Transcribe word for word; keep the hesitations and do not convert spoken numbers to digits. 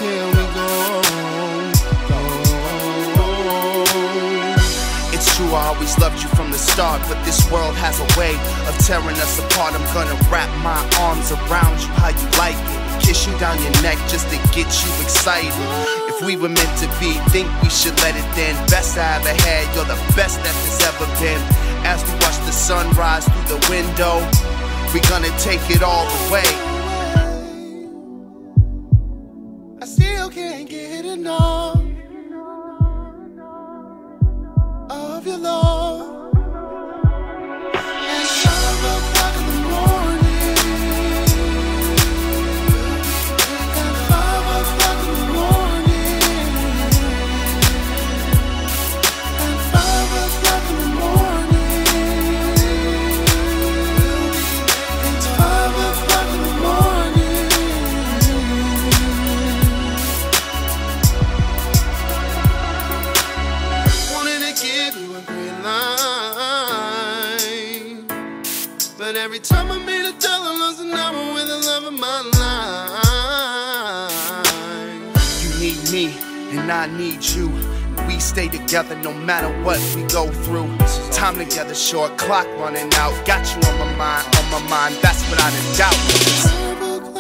here we go. It's true, I always loved you from the start, but this world has a way of tearing us apart. I'm gonna wrap my arms around you how you like it, kiss you down your neck just to get you excited. If we were meant to be, think we should let it then. Best I ever had, you're the best that there's ever been. As we watch the sun rise through the window, we're gonna take it all the way. I still can't get enough of your love. It's five o'clock in the morning. At five o'clock in the morning. At five o'clock in the morning. It's five o'clock in the morning. Wanted to give you a green line, but every time I meet a dollar, lose an hour with the love of my life. You need me, and I need you. We stay together no matter what we go through. Time together, short clock running out. Got you on my mind, on my mind, that's without a doubt.